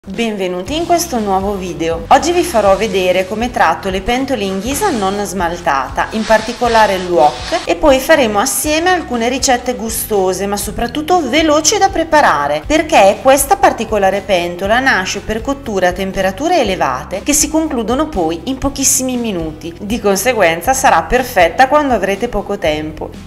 Benvenuti in questo nuovo video. Oggi vi farò vedere come tratto le pentole in ghisa non smaltata, in particolare il wok, e poi faremo assieme alcune ricette gustose ma soprattutto veloci da preparare, perché questa particolare pentola nasce per cotture a temperature elevate che si concludono poi in pochissimi minuti. Di conseguenza sarà perfetta quando avrete poco tempo.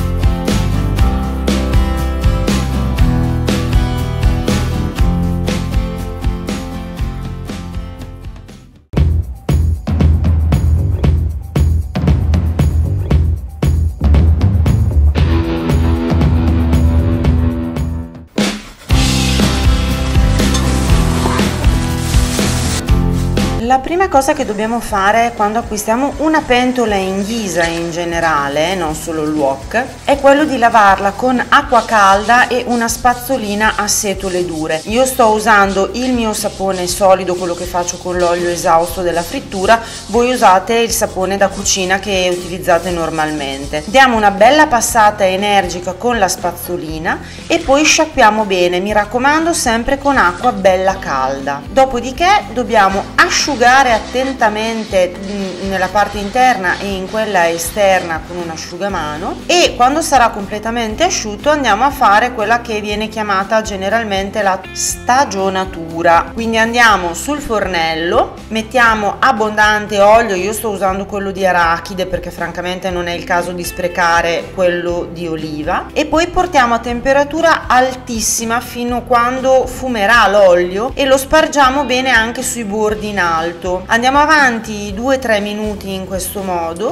La prima cosa che dobbiamo fare quando acquistiamo una pentola in ghisa in generale, non solo il wok, è quello di lavarla con acqua calda e una spazzolina a setole dure. Io sto usando il mio sapone solido, quello che faccio con l'olio esausto della frittura, voi usate il sapone da cucina che utilizzate normalmente. Diamo una bella passata energica con la spazzolina e poi sciacquiamo bene, mi raccomando sempre con acqua bella calda. Dopodiché dobbiamo asciugare attentamente nella parte interna e in quella esterna con un asciugamano, e quando sarà completamente asciutto andiamo a fare quella che viene chiamata generalmente la stagionatura. Quindi andiamo sul fornello, mettiamo abbondante olio, io sto usando quello di arachide perché francamente non è il caso di sprecare quello di oliva, e poi portiamo a temperatura altissima fino a quando fumerà l'olio e lo spargiamo bene anche sui bordi in alto. Andiamo avanti 2-3 minuti in questo modo.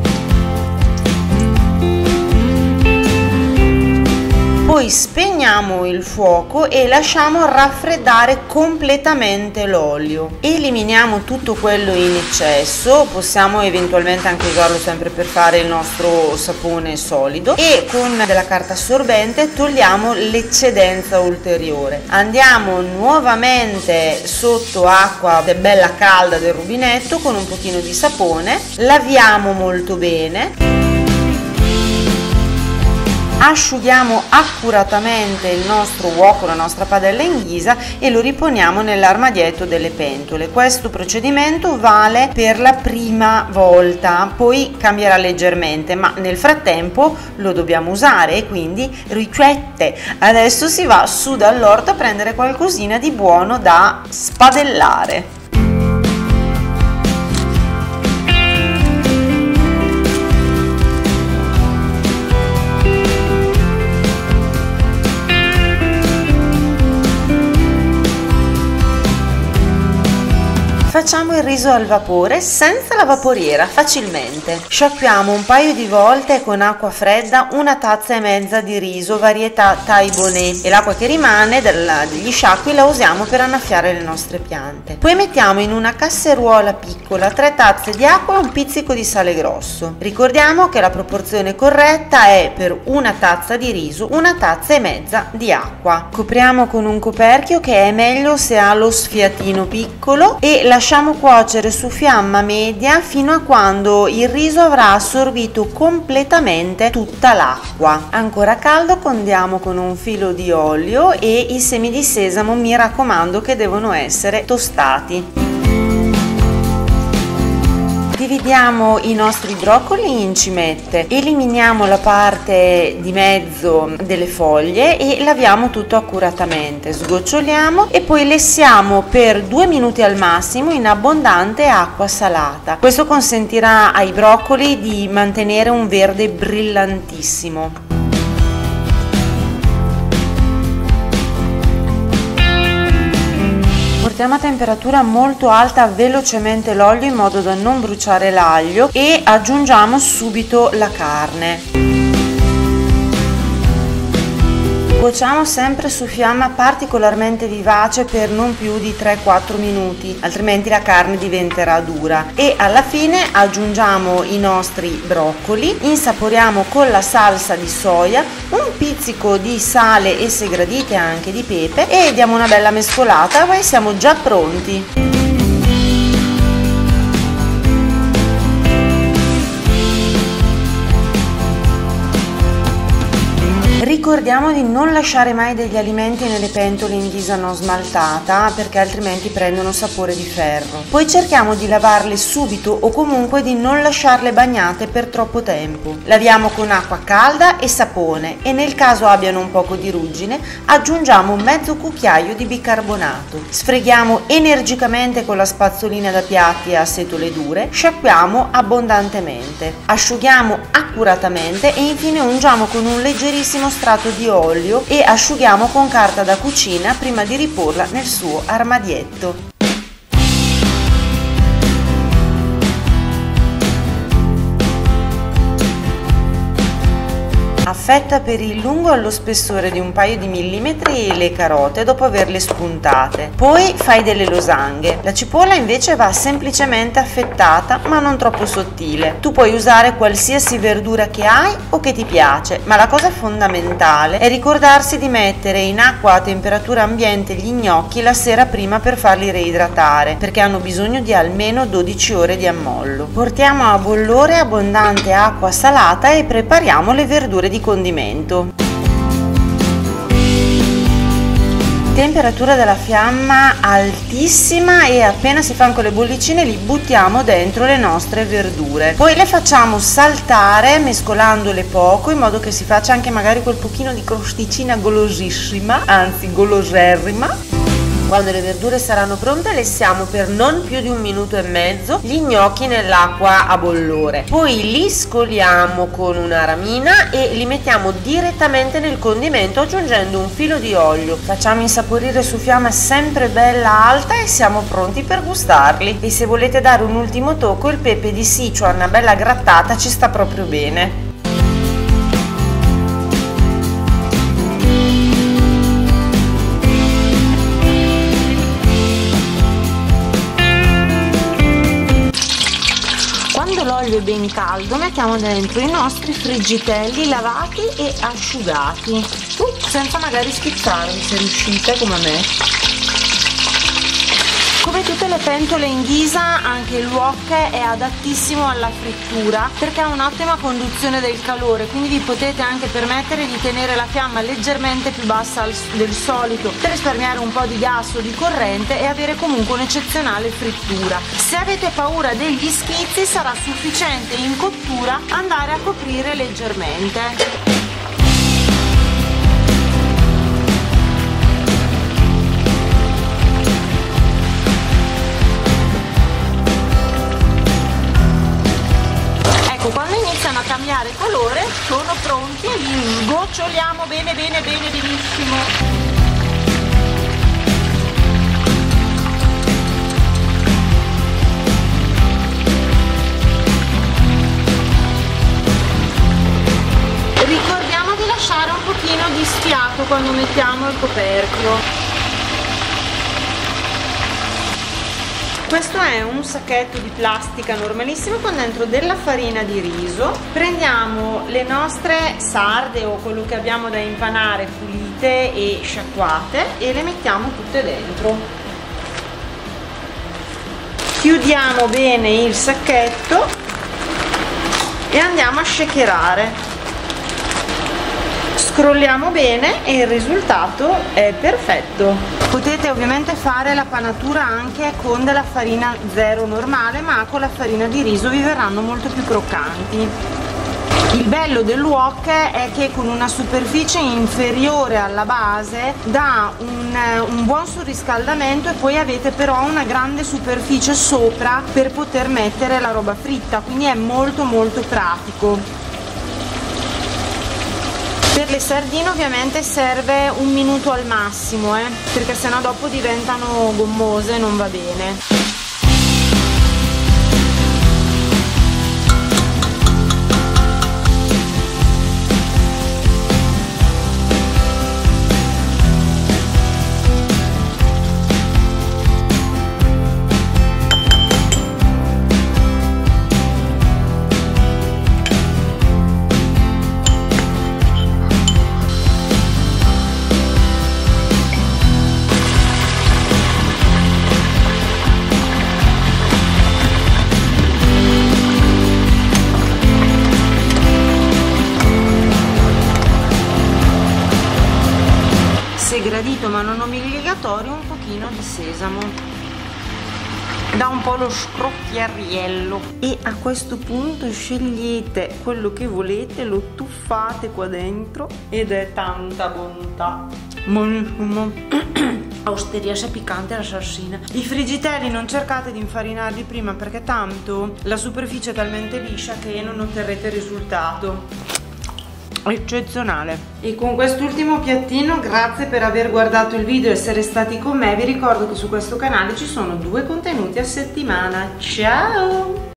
Poi spegniamo il fuoco e lasciamo raffreddare completamente l'olio. Eliminiamo tutto quello in eccesso, possiamo eventualmente anche usarlo sempre per fare il nostro sapone solido, e con della carta assorbente togliamo l'eccedenza ulteriore. Andiamo nuovamente sotto acqua bella calda del rubinetto con un pochino di sapone, laviamo molto bene. Asciughiamo accuratamente il nostro wok, la nostra padella in ghisa, e lo riponiamo nell'armadietto delle pentole. Questo procedimento vale per la prima volta, poi cambierà leggermente, ma nel frattempo lo dobbiamo usare, e quindi ricette. Adesso si va su dall'orto a prendere qualcosina di buono da spadellare. Facciamo il riso al vapore senza la vaporiera, facilmente. Sciacquiamo un paio di volte con acqua fredda una tazza e mezza di riso varietà Thai Bonnet, e l'acqua che rimane degli sciacqui la usiamo per annaffiare le nostre piante. Poi mettiamo in una casseruola piccola 3 tazze di acqua e un pizzico di sale grosso. Ricordiamo che la proporzione corretta è per una tazza di riso 1 tazza e mezza di acqua. Copriamo con un coperchio, che è meglio se ha lo sfiatino piccolo, e lasciamo cuocere su fiamma media fino a quando il riso avrà assorbito completamente tutta l'acqua. Ancora caldo condiamo con un filo di olio, e i semi di sesamo mi raccomando che devono essere tostati. Dividiamo i nostri broccoli in cimette, eliminiamo la parte di mezzo delle foglie e laviamo tutto accuratamente, sgoccioliamo e poi lessiamo per 2 minuti al massimo in abbondante acqua salata. Questo consentirà ai broccoli di mantenere un verde brillantissimo. Portiamo a temperatura molto alta velocemente l'olio in modo da non bruciare l'aglio, e aggiungiamo subito la carne. Cuociamo sempre su fiamma particolarmente vivace per non più di 3-4 minuti, altrimenti la carne diventerà dura, e alla fine aggiungiamo i nostri broccoli, insaporiamo con la salsa di soia, un pizzico di sale e, se gradite, anche di pepe, e diamo una bella mescolata e siamo già pronti. Ricordiamo di non lasciare mai degli alimenti nelle pentole in ghisa non smaltata, perché altrimenti prendono sapore di ferro. Poi cerchiamo di lavarle subito o comunque di non lasciarle bagnate per troppo tempo. Laviamo con acqua calda e sapone e nel caso abbiano un poco di ruggine aggiungiamo mezzo cucchiaio di bicarbonato. Sfreghiamo energicamente con la spazzolina da piatti a setole dure, sciacquiamo abbondantemente, asciughiamo accuratamente e infine ungiamo con un leggerissimo strato di olio e asciughiamo con carta da cucina prima di riporla nel suo armadietto. Affetta per il lungo allo spessore di un paio di millimetri le carote dopo averle spuntate, poi fai delle losanghe. La cipolla invece va semplicemente affettata ma non troppo sottile. Tu puoi usare qualsiasi verdura che hai o che ti piace, ma la cosa fondamentale è ricordarsi di mettere in acqua a temperatura ambiente gli gnocchi la sera prima per farli reidratare, perché hanno bisogno di almeno 12 ore di ammollo. Portiamo a bollore abbondante acqua salata e prepariamo le verdure di condimento. Temperatura della fiamma altissima e appena si fanno con le bollicine li buttiamo dentro le nostre verdure. Poi le facciamo saltare mescolandole poco in modo che si faccia anche magari quel pochino di crosticina golosissima, anzi goloserrima. Quando le verdure saranno pronte lessiamo per non più di 1 minuto e mezzo gli gnocchi nell'acqua a bollore, poi li scoliamo con una ramina e li mettiamo direttamente nel condimento aggiungendo un filo di olio. Facciamo insaporire su fiamma sempre bella alta e siamo pronti per gustarli. E se volete dare un ultimo tocco, il pepe di Sichuan bella grattata ci sta proprio bene. L'olio è ben caldo, mettiamo dentro i nostri friggitelli lavati e asciugati, senza magari spizzarli se riuscite come me. Come tutte le pentole in ghisa, anche il wok è adattissimo alla frittura perché ha un'ottima conduzione del calore, quindi vi potete anche permettere di tenere la fiamma leggermente più bassa del solito per risparmiare un po' di gas o di corrente e avere comunque un'eccezionale frittura. Se avete paura degli schizzi sarà sufficiente in cottura andare a coprire leggermente. Quando iniziano a cambiare colore sono pronti e li sgoccioliamo bene benissimo. Ricordiamo di lasciare un pochino di sfiato quando mettiamo il coperchio. Questo è un sacchetto di plastica normalissimo con dentro della farina di riso. Prendiamo le nostre sarde o quello che abbiamo da impanare pulite e sciacquate e le mettiamo tutte dentro. Chiudiamo bene il sacchetto e andiamo a shakerare. Scrolliamo bene e il risultato è perfetto. Potete ovviamente fare la panatura anche con della farina zero normale, ma con la farina di riso vi verranno molto più croccanti. Il bello del wok è che con una superficie inferiore alla base dà un buon surriscaldamento e poi avete però una grande superficie sopra per poter mettere la roba fritta, quindi è molto pratico. Per le sardine ovviamente serve 1 minuto al massimo, perché sennò dopo diventano gommose e non va bene. all'infusatorio un pochino di sesamo, da un po' lo scrocchiariello, e a questo punto scegliete quello che volete, lo tuffate qua dentro ed è tanta bontà. Buonissimo. Osteria se piccante la salsina. I friggitelli non cercate di infarinarli prima, perché tanto la superficie è talmente liscia che non otterrete risultato eccezionale. E con quest'ultimo piattino, grazie per aver guardato il video e essere stati con me. Vi ricordo che su questo canale ci sono 2 contenuti a settimana. Ciao!